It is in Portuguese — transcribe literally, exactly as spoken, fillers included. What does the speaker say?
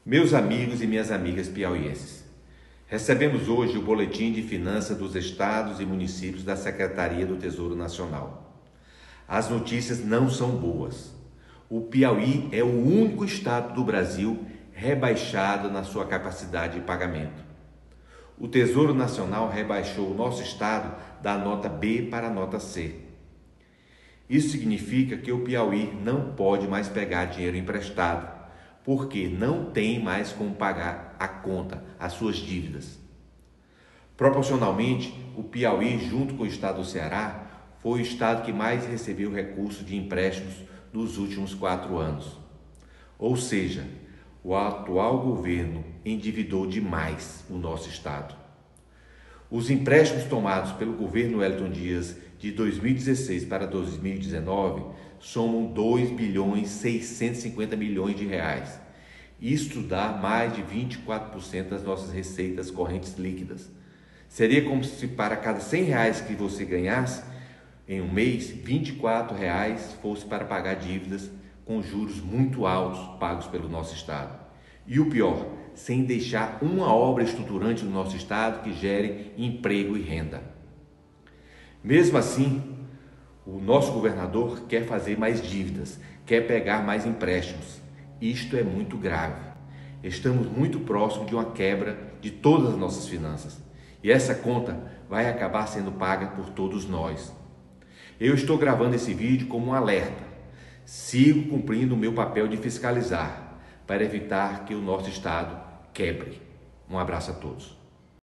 Meus amigos e minhas amigas piauienses, recebemos hoje o Boletim de Finanças dos Estados e Municípios da Secretaria do Tesouro Nacional. As notícias não são boas. O Piauí é o único estado do Brasil rebaixado na sua capacidade de pagamento. O Tesouro Nacional rebaixou o nosso estado da nota B para a nota C. Isso significa que o Piauí não pode mais pegar dinheiro emprestado, porque não tem mais como pagar a conta, as suas dívidas. Proporcionalmente, o Piauí, junto com o estado do Ceará, foi o estado que mais recebeu recursos de empréstimos nos últimos quatro anos. Ou seja, o atual governo endividou demais o nosso estado. Os empréstimos tomados pelo governo Wellington Dias de dois mil e dezesseis para dois mil e dezenove somam dois bilhões seiscentos e cinquenta milhões de reais. Isto dá mais de vinte e quatro por cento das nossas receitas correntes líquidas. Seria como se para cada cem reais que você ganhasse em um mês, vinte e quatro reais fosse para pagar dívidas com juros muito altos pagos pelo nosso estado. E o pior, sem deixar uma obra estruturante no nosso estado que gere emprego e renda. Mesmo assim, o nosso governador quer fazer mais dívidas, quer pegar mais empréstimos. Isto é muito grave. Estamos muito próximos de uma quebra de todas as nossas finanças. E essa conta vai acabar sendo paga por todos nós. Eu estou gravando esse vídeo como um alerta. Sigo cumprindo o meu papel de fiscalizar, para evitar que o nosso estado quebre. Um abraço a todos.